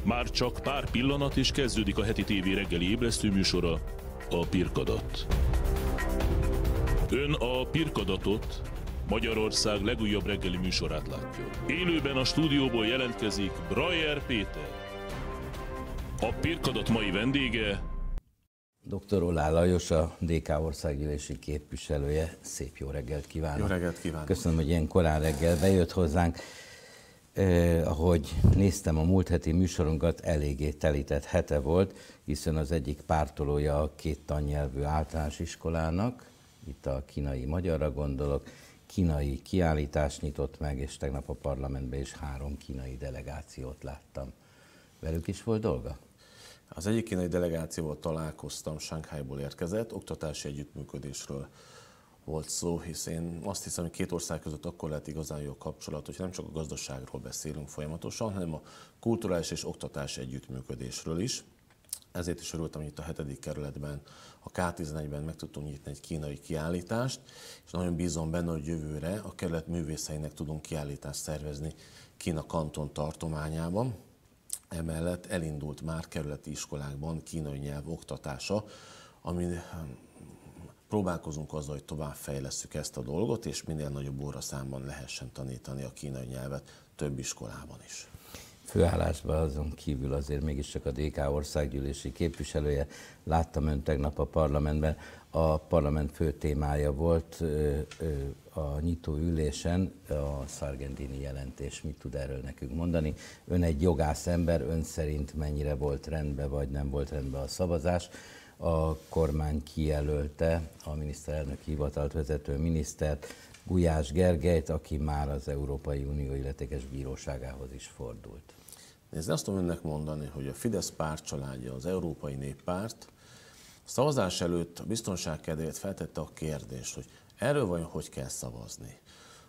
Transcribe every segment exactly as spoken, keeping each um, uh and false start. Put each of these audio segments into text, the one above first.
Már csak pár pillanat és kezdődik a heti tévé reggeli ébresztő műsora, a Pirkadat. Ön a Pirkadatot, Magyarország legújabb reggeli műsorát látja. Élőben a stúdióból jelentkezik Brajer Péter. A Pirkadat mai vendége doktor Oláh Lajos, a dé ká országgyűlési képviselője. Szép jó reggelt kívánok! Jó reggelt kívánok! Köszönöm, hogy ilyen korán reggel bejött hozzánk. Eh, ahogy néztem a múlt heti műsorunkat, eléggé telített hete volt, hiszen az egyik pártolója a két tannyelvű általános iskolának, itt a kínai magyarra gondolok, kínai kiállítást nyitott meg, és tegnap a parlamentben is három kínai delegációt láttam. Velük is volt dolga? Az egyik kínai delegációval találkoztam, Shanghaiból érkezett, oktatási együttműködésről volt szó, hisz én azt hiszem, hogy két ország között akkor lehet igazán jó kapcsolat, hogy nem csak a gazdaságról beszélünk folyamatosan, hanem a kulturális és oktatási együttműködésről is. Ezért is örültem, hogy itt a hetedik kerületben, a ká tizenegyben meg tudtunk nyitni egy kínai kiállítást, és nagyon bízom benne, hogy jövőre a kerület művészeinek tudunk kiállítást szervezni Kína kanton tartományában. Emellett elindult már kerületi iskolákban kínai nyelv oktatása, amin próbálkozunk azzal, hogy továbbfejlesszük ezt a dolgot, és minél nagyobb óraszámban lehessen tanítani a kínai nyelvet több iskolában is. Főállásban azon kívül azért mégiscsak a dé ká országgyűlési képviselője. Láttam ön tegnap a parlamentben. A parlament fő témája volt a nyitó ülésen a Sargentini jelentés. Mit tud erről nekünk mondani? Ön egy jogász ember, ön szerint mennyire volt rendben, vagy nem volt rendben a szavazás? A kormány kijelölte a miniszterelnök hivatalt vezető minisztert, Gulyás Gergelyt, aki már az Európai Unió illetékes bíróságához is fordult. Nézd, azt tudom önnek mondani, hogy a Fidesz pártcsaládja, az Európai Néppárt a szavazás előtt a biztonság kedvéért feltette a kérdést, hogy erről vajon hogy kell szavazni.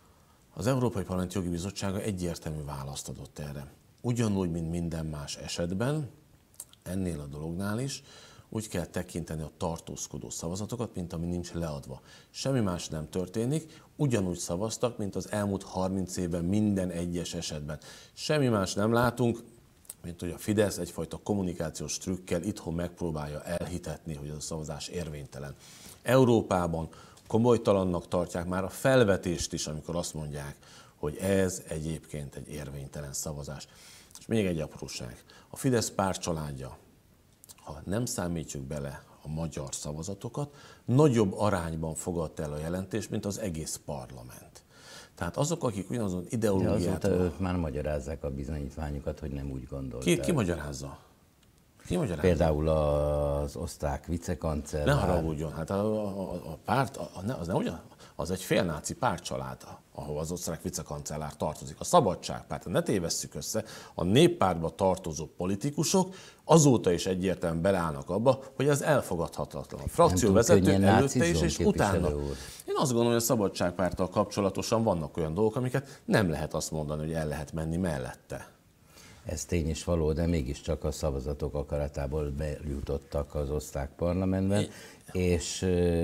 Az Európai Parlament Jogi Bizottsága egyértelmű választ adott erre. Ugyanúgy, mint minden más esetben, ennél a dolognál is, úgy kell tekinteni a tartózkodó szavazatokat, mint ami nincs leadva. Semmi más nem történik, ugyanúgy szavaztak, mint az elmúlt harminc évben minden egyes esetben. Semmi más nem látunk, mint hogy a Fidesz egyfajta kommunikációs trükkel itthon megpróbálja elhitetni, hogy az a szavazás érvénytelen. Európában komolytalannak tartják már a felvetést is, amikor azt mondják, hogy ez egyébként egy érvénytelen szavazás. És még egy apróság. A Fidesz pártcsaládja, ha nem számítjuk bele a magyar szavazatokat, nagyobb arányban fogadta el a jelentést, mint az egész parlament. Tehát azok, akik ugyanazon ideológiát... De azóta ők már magyarázzák a bizonyítványukat, hogy nem úgy gondolták. Ki, ki magyarázza? Ki magyarázza? Például az osztrák vicekancellár. Ne haragudjon, hát a, a, a párt, a, az nem ugyan, az egy félnáci pártcsalád, ahol az osztrák vicekancellár tartozik. A Szabadságpárt, ne tévesszük össze, a Néppártba tartozó politikusok azóta is egyértelműen beleállnak abba, hogy ez elfogadhatatlan. A frakcióvezető előtte is, és utána. Úr. Én azt gondolom, hogy a Szabadságpárttal kapcsolatosan vannak olyan dolgok, amiket nem lehet azt mondani, hogy el lehet menni mellette. Ez tény is való, de mégiscsak a szavazatok akaratából bejutottak az osztrák parlamentben, é, és...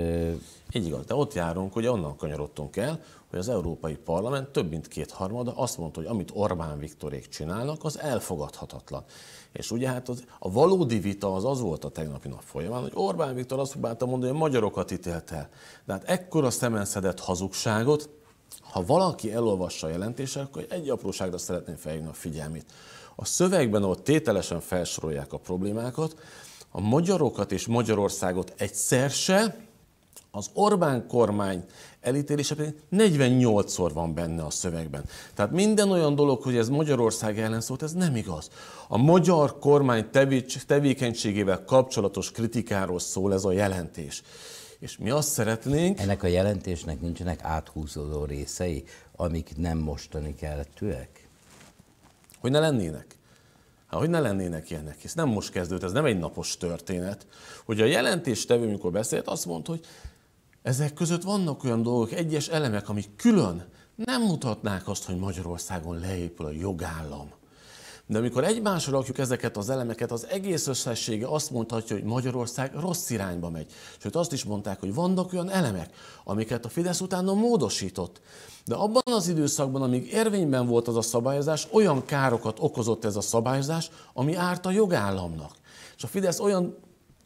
Így igaz, de ott járunk, hogy onnan kanyarodtunk el, hogy az Európai Parlament több mint kétharmada azt mondta, hogy amit Orbán Viktorék csinálnak, az elfogadhatatlan. És ugye hát az, a valódi vita az az volt a tegnapi nap folyamán, hogy Orbán Viktor azt próbálta mondani, hogy a magyarokat ítélt el. De hát ekkora szemen szedett hazugságot, ha valaki elolvassa a jelentést, akkor egy apróságra szeretném felhívni a figyelmét. A szövegben, ahol tételesen felsorolják a problémákat, a magyarokat és Magyarországot egyszer se, az Orbán kormány elítélése pedig negyvennyolcszor van benne a szövegben. Tehát minden olyan dolog, hogy ez Magyarország ellen szólt, ez nem igaz. A magyar kormány tevékenységével kapcsolatos kritikáról szól ez a jelentés. És mi azt szeretnénk... Ennek a jelentésnek nincsenek áthúzódó részei, amik nem mostani keletűek? Hogy ne lennének? Hát, hogy ne lennének ilyenek, hisz nem most kezdődött, ez nem egy napos történet. Hogy a jelentéstevő, amikor beszélt, azt mondta, hogy ezek között vannak olyan dolgok, egyes elemek, amik külön nem mutatnák azt, hogy Magyarországon leépül a jogállam. De amikor egymásra rakjuk ezeket az elemeket, az egész összessége azt mondhatja, hogy Magyarország rossz irányba megy. Sőt, azt is mondták, hogy vannak olyan elemek, amiket a Fidesz utána módosított. De abban az időszakban, amíg érvényben volt az a szabályozás, olyan károkat okozott ez a szabályozás, ami árt a jogállamnak. És a Fidesz olyan,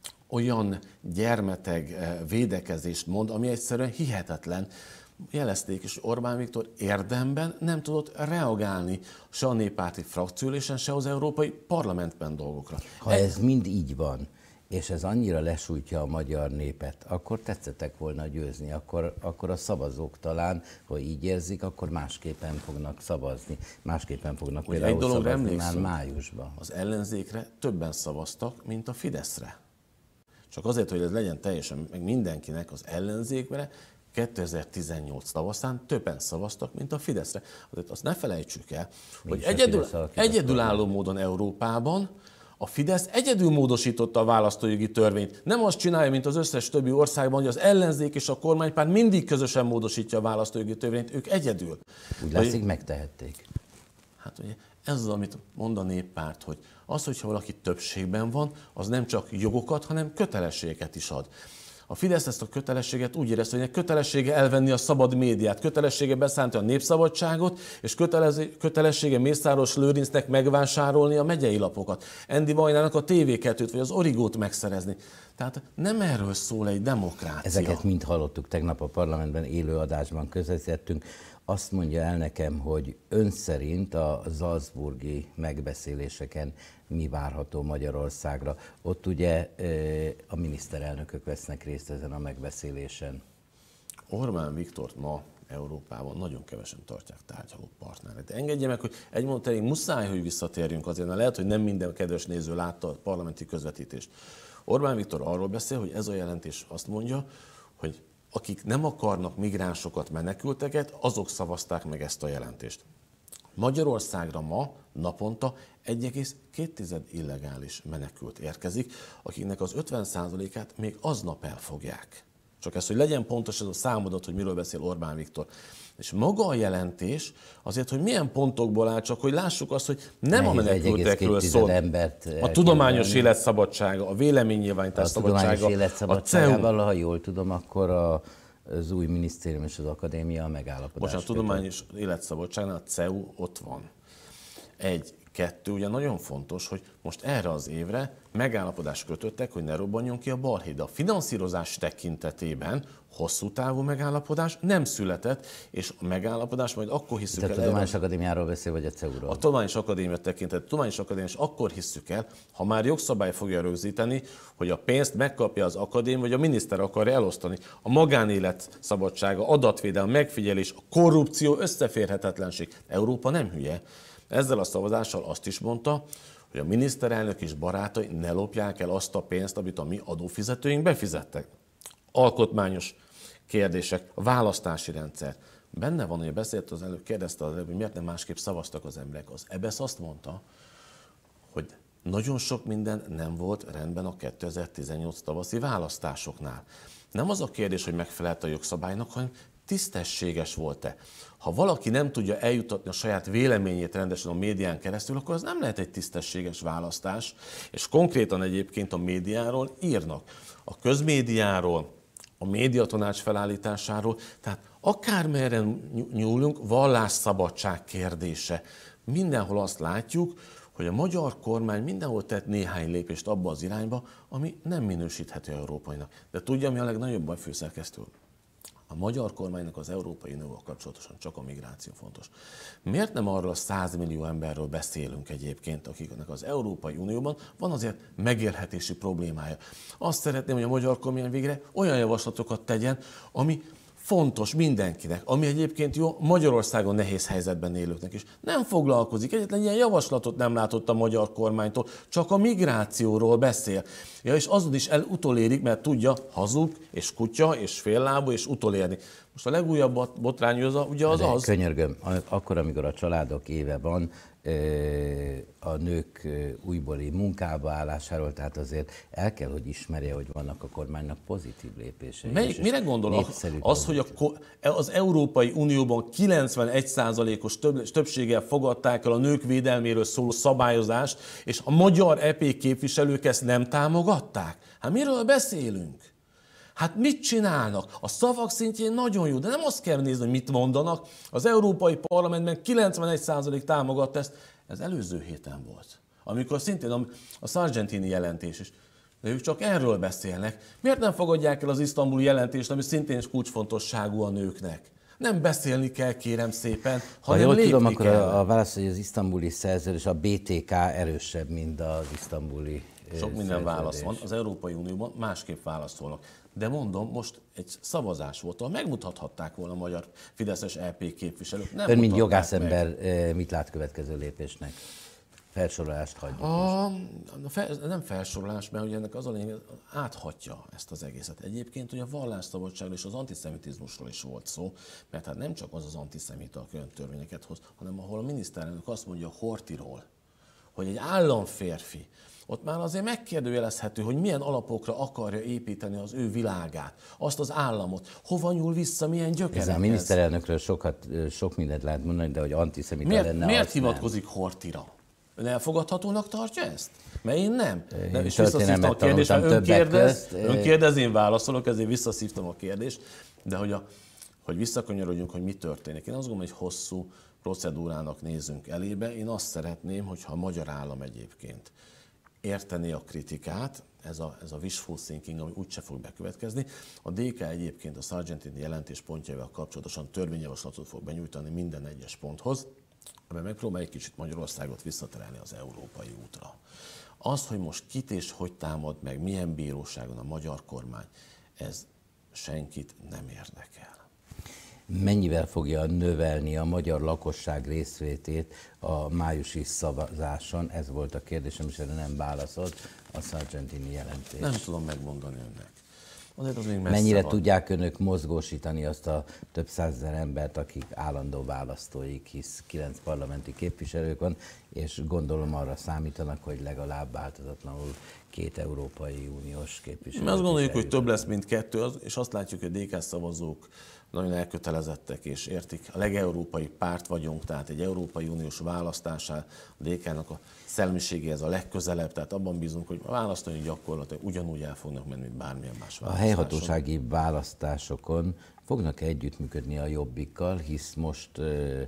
olyan gyermeteg védekezést mond, ami egyszerűen hihetetlen. Jelezték is, Orbán Viktor érdemben nem tudott reagálni se a néppárti frakcióülésen, se az Európai Parlamentben dolgokra. Ha ez mind így van, és ez annyira lesújtja a magyar népet, akkor tetszettek volna győzni, akkor, akkor a szavazók talán, ha így érzik, akkor másképpen fognak szavazni. Másképpen fognak Hogy például egy dologra szavazni már emlékszünk, májusban. Az ellenzékre többen szavaztak, mint a Fideszre. Csak azért, hogy ez legyen teljesen meg mindenkinek, az ellenzékre kétezer-tizennyolc tavaszán többen szavaztak, mint a Fideszre. Azért azt ne felejtsük el, hogy egyedül, egyedülálló módon Európában a Fidesz egyedül módosította a választójogi törvényt. Nem azt csinálja, mint az összes többi országban, hogy az ellenzék és a kormánypárt mindig közösen módosítja a választójogi törvényt, ők egyedül. Úgy látszik, megtehették. Hát ugye ez az, amit mond a néppárt, hogy az, hogyha valaki többségben van, az nem csak jogokat, hanem kötelességeket is ad. A Fidesz ezt a kötelességet úgy érezte, hogy kötelessége elvenni a szabad médiát, kötelessége beszállítani a népszabadságot, és kötelessége Mészáros Lőrincnek megvásárolni a megyei lapokat, Endi Vajnának a té vé kettőt vagy az Origót megszerezni. Tehát nem erről szól egy demokrácia. Ezeket mind hallottuk tegnap a parlamentben, élő adásban közvetítettünk. Azt mondja el nekem, hogy ön szerint a salzburgi megbeszéléseken mi várható Magyarországra. Ott ugye a miniszterelnökök vesznek részt ezen a megbeszélésen. Orbán Viktort ma Európában nagyon kevesen tartják tárgyaló partnerek. De engedje meg, hogy egy mondat elég muszáj, hogy visszatérjünk azért, mert lehet, hogy nem minden kedves néző látta a parlamenti közvetítést. Orbán Viktor arról beszél, hogy ez a jelentés azt mondja, hogy akik nem akarnak migránsokat, menekülteket, azok szavazták meg ezt a jelentést. Magyarországra ma naponta egy egész két illegális menekült érkezik, akiknek az ötven százalékát még aznap elfogják. Csak ez, hogy legyen pontos ez a számadat, hogy miről beszél Orbán Viktor. És maga a jelentés azért, hogy milyen pontokból áll, csak hogy lássuk azt, hogy nem Nehéz a menekültekről szól. A tudományos életszabadsága, a véleménynyilvánítás szabadsága. A tudományos életszabadságával, ha jól tudom, akkor a az új minisztérium és az akadémia a megállapodás. Most a tudományos életszabadságnál a cé e u ott van. Egy, kettő, ugye nagyon fontos, hogy most erre az évre megállapodást kötöttek, hogy ne robbanjon ki a balhíd. A finanszírozás tekintetében hosszú távú megállapodás nem született, és a megállapodás majd akkor hiszük el... A Tudományos Akadémiáról beszél, vagy a cé e u-ról? A Tudományos Akadémia tekintet, a Tudományos Akadémia, és akkor hiszük el, ha már jogszabály fogja rögzíteni, hogy a pénzt megkapja az akadémia, vagy a miniszter akarja elosztani. A magánélet szabadsága, adatvédelem, megfigyelés, a korrupció, összeférhetetlenség. Európa nem hülye. Ezzel a szavazással azt is mondta, hogy a miniszterelnök és barátai ne lopják el azt a pénzt, amit a mi adófizetőink befizettek. Alkotmányos kérdések, a választási rendszer. Benne van, hogy beszélt az előbb, kérdezte az előbb, hogy miért nem másképp szavaztak az emberek. Az é bé e es azt mondta, hogy nagyon sok minden nem volt rendben a kétezer-tizennyolc tavaszi választásoknál. Nem az a kérdés, hogy megfelelt a jogszabálynak, hanem tisztességes volt-e. Ha valaki nem tudja eljutatni a saját véleményét rendesen a médián keresztül, akkor az nem lehet egy tisztességes választás, és konkrétan egyébként a médiáról írnak. A közmédiáról, a médiatanács felállításáról, tehát akármerre nyúlunk, vallásszabadság kérdése. Mindenhol azt látjuk, hogy a magyar kormány mindenhol tett néhány lépést abba az irányba, ami nem minősíthető európainak. De tudja, mi a legnagyobb baj, főszerkesztő? A magyar kormánynak az Európai Unióval kapcsolatosan csak a migráció fontos. Miért nem arról a száz millió emberről beszélünk egyébként, akiknek az Európai Unióban van azért megélhetési problémája? Azt szeretném, hogy a magyar kormány végre olyan javaslatokat tegyen, ami fontos mindenkinek, ami egyébként jó Magyarországon nehéz helyzetben élőknek is. Nem foglalkozik, egyetlen ilyen javaslatot nem látott a magyar kormánytól, csak a migrációról beszél. Ja, és azon is el utolérik, mert tudja, hazug, és kutya, és féllábú, és utolérni. Most a legújabb botrány az, ugye az De az... Könyörgöm, akkor, amikor a családok éve van, a nők újbóli munkába állásáról, tehát azért el kell, hogy ismerje, hogy vannak a kormánynak pozitív lépései. Melyik, mire gondolok? Az, hogy a, az Európai Unióban kilencvenegy százalékos többséggel fogadták el a nők védelméről szóló szabályozást, és a magyar é pé képviselők ezt nem támogatták? Hát miről beszélünk? Hát mit csinálnak? A szavak szintjén nagyon jó, de nem azt kell nézni, hogy mit mondanak. Az Európai Parlamentben kilencvenegy százalék támogatta ezt. Ez előző héten volt, amikor szintén a, a Sargentini jelentés is. De ők csak erről beszélnek. Miért nem fogadják el az isztambuli jelentést, ami szintén is kulcsfontosságú a nőknek? Nem beszélni kell, kérem szépen, hanem ha jól lépni tudom, akkor kell. a, a válasz, hogy az isztambuli szerződés, a bé té ká erősebb, mint az isztambuli Sok minden válasz van. Az Európai Unióban másképp válaszolnak. De mondom, most egy szavazás volt, ahol megmutathatták volna a magyar fideszes é pé képviselők. Nem Ön, mint jogászember, meg. Mit lát következő lépésnek? Felsorolást hagyjuk a, a fel, Nem felsorolás, mert ugye ennek az a lényeg, áthatja ezt az egészet. Egyébként ugye a vallásszabadságról és az antiszemitizmusról is volt szó, mert hát nem csak az az antiszemita, aki olyan törvényeket hoz, hanem ahol a miniszterelnök azt mondja Horthyról, hogy egy államférfi, ott már azért megkérdőjelezhető, hogy milyen alapokra akarja építeni az ő világát, azt az államot, hova nyúl vissza, milyen gyökerekhez. Ez a miniszterelnökről sokat, sok mindent lehet mondani, de hogy antiszemita miért, lenne, miért hivatkozik Horthyra? Ön elfogadhatónak tartja ezt? Mert én nem. Én és visszaszívtam a kérdést, mert ön kérdez, ön kérdez, én válaszolok, ezért visszaszívtam a kérdést, de hogy, a, hogy visszakanyarodjunk, hogy mi történik. Én azt gondolom, hogy hosszú procedúrának nézzünk elébe. Én azt szeretném, hogyha a magyar állam egyébként érteni a kritikát, ez a, ez a wishful thinking, ami úgyse fog bekövetkezni. A dé ká egyébként a Sargentini jelentés pontjaival kapcsolatosan törvényjavaslatot fog benyújtani minden egyes ponthoz, amiben megpróbál egy kicsit Magyarországot visszaterelni az európai útra. Az, hogy most kit és hogy támad meg, milyen bíróságon a magyar kormány, ez senkit nem érdekel. Mennyivel fogja növelni a magyar lakosság részvétét a májusi szavazáson? Ez volt a kérdésem, és erre nem válaszolt a Sargentini jelentés. Nem tudom megmondani önnek. Azért az még messze Mennyire van. tudják önök mozgósítani azt a több százezer embert, akik állandó választóik, hisz kilenc parlamenti képviselők van, és gondolom arra számítanak, hogy legalább változatlanul két Európai Uniós képviselő. Mi azt gondoljuk, hogy több lesz, mint kettő, és azt látjuk, hogy a dé ká szavazók nagyon elkötelezettek és értik. A legeurópai párt vagyunk, tehát egy Európai Uniós választásá a dé ká-nak a szellemiségéhez a legközelebb, tehát abban bízunk, hogy a választói gyakorlatilag ugyanúgy el fognak menni, mint bármilyen más választáson. A helyhatósági választásokon fognak együttműködni a Jobbikkal, hisz most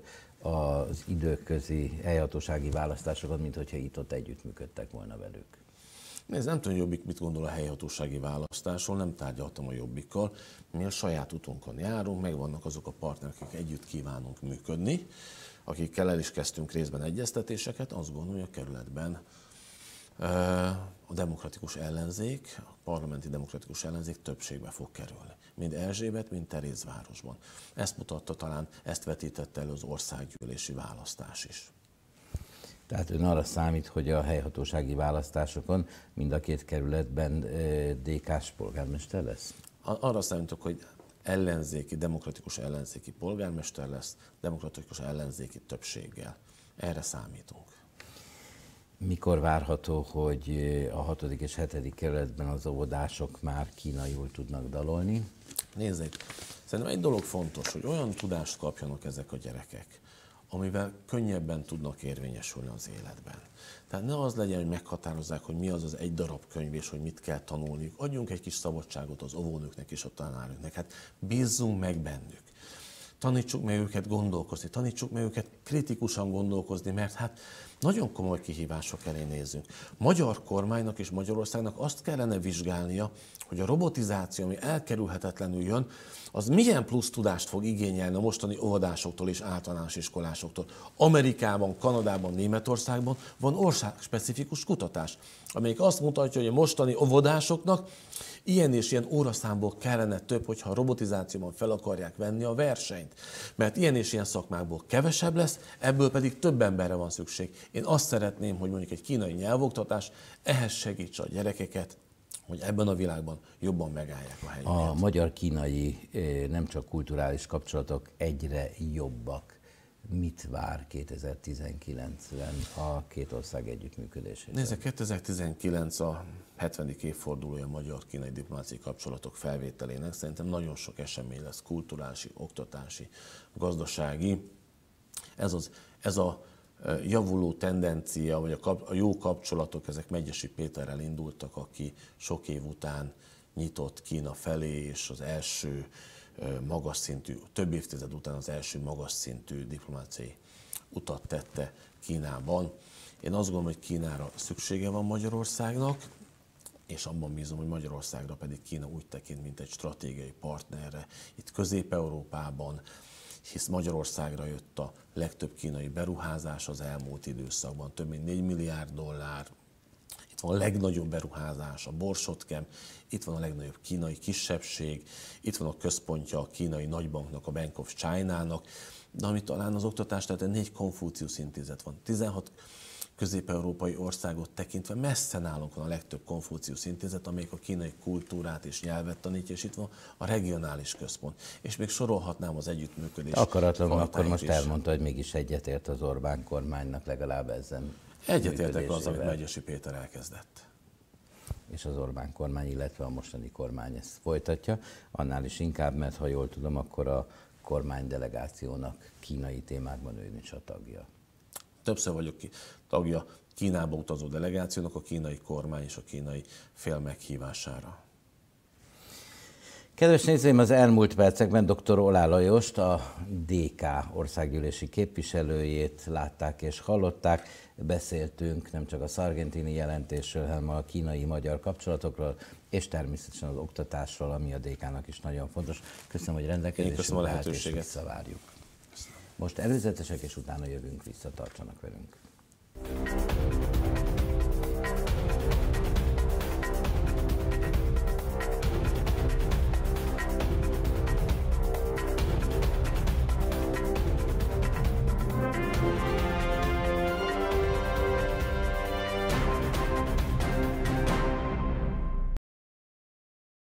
az időközi helyhatósági választásokon, mint hogyha itt-ott együttműködtek volna velük. Nézd, nem tudom, Jobbik mit gondol a helyhatósági választásról, nem tárgyaltam a Jobbikkal. Mi a saját utunkon járunk, megvannak azok a partnerek, akik együtt kívánunk működni, akikkel el is kezdtünk részben egyeztetéseket. Azt gondolom, hogy a kerületben a demokratikus ellenzék, a parlamenti demokratikus ellenzék többségbe fog kerülni. Mind Erzsébet, mind Terézvárosban. Ezt mutatta talán, ezt vetítette elő az országgyűlési választás is. Tehát ön arra számít, hogy a helyhatósági választásokon mind a két kerületben dé ká-s polgármester lesz? Arra számítok, hogy ellenzéki, demokratikus ellenzéki polgármester lesz, demokratikus ellenzéki többséggel. Erre számítunk. Mikor várható, hogy a hatodik és hetedik kerületben az óvodások már kínaiul tudnak dalolni? Nézzék, szerintem egy dolog fontos, hogy olyan tudást kapjanak ezek a gyerekek, amivel könnyebben tudnak érvényesülni az életben. Tehát ne az legyen, hogy meghatározzák, hogy mi az az egy darab könyv, és hogy mit kell tanulniuk. Adjunk egy kis szabadságot az óvónőknek és a tanárnőknek. Hát bízzunk meg bennük. Tanítsuk meg őket gondolkozni, tanítsuk meg őket kritikusan gondolkozni, mert hát nagyon komoly kihívások elé nézünk. Magyar kormánynak és Magyarországnak azt kellene vizsgálnia, hogy a robotizáció, ami elkerülhetetlenül jön, az milyen plusz tudást fog igényelni a mostani óvodásoktól és általános iskolásoktól. Amerikában, Kanadában, Németországban van országspecifikus kutatás, amelyik azt mutatja, hogy a mostani óvodásoknak ilyen és ilyen óraszámból kellene több, hogyha a robotizációban fel akarják venni a versenyt. Mert ilyen és ilyen szakmákból kevesebb lesz, ebből pedig több emberre van szükség. Én azt szeretném, hogy mondjuk egy kínai nyelvoktatás ehhez segítse a gyerekeket, hogy ebben a világban jobban megállják a helyüket. A magyar-kínai nem csak kulturális kapcsolatok egyre jobbak. Mit vár kétezer-tizenkilencben a két ország együttműködésében? Nézd, kétezer-tizenkilenc a hetvedik évfordulója a magyar-kínai diplomáciai kapcsolatok felvételének. Szerintem nagyon sok esemény lesz, kulturális, oktatási, gazdasági. Ez, az, ez a javuló tendencia, vagy a, kap, a jó kapcsolatok, ezek Megyesi Péterrel indultak, aki sok év után nyitott Kína felé, és az első magas szintű, több évtized után az első magas szintű diplomáciai utat tette Kínában. Én azt gondolom, hogy Kínára szüksége van Magyarországnak, és abban bízom, hogy Magyarországra pedig Kína úgy tekint, mint egy stratégiai partnerre itt Közép-Európában, hisz Magyarországra jött a legtöbb kínai beruházás az elmúlt időszakban, több mint négy milliárd dollár. Itt van a legnagyobb beruházás, a Borsodkem, itt van a legnagyobb kínai kisebbség, itt van a központja a kínai nagybanknak, a Bank of China-nak, de ami talán az oktatás, tehát négy Konfuciusz intézet van, tizenhat közép-európai országot tekintve messze nálunk van a legtöbb Konfuciusz intézet, amelyik a kínai kultúrát és nyelvet tanítja, és itt van a regionális központ. És még sorolhatnám az együttműködés. Akaratlanul akkor most elmondta, hogy mégis egyetért az Orbán kormánynak legalább ezen. Egyetértek az, amit Megyesi Péter elkezdett. És az Orbán kormány, illetve a mostani kormány ezt folytatja. Annál is inkább, mert ha jól tudom, akkor a kormány delegációnak kínai témákban ő is a tagja. Többször vagyok ki, tagja Kínába utazó delegációnak, a kínai kormány és a kínai fél meghívására. Kedves nézőim, az elmúlt percekben dr. Oláh Lajost, a dé ká országgyűlési képviselőjét látták és hallották. Beszéltünk nem csak a Sargentini jelentésről, hanem a kínai-magyar kapcsolatokról, és természetesen az oktatásról, ami a dé ká-nak is nagyon fontos. Köszönöm, hogy rendelkezésre állt, és visszavárjuk. Most előzetesek, és utána jövünk vissza, tartsanak velünk.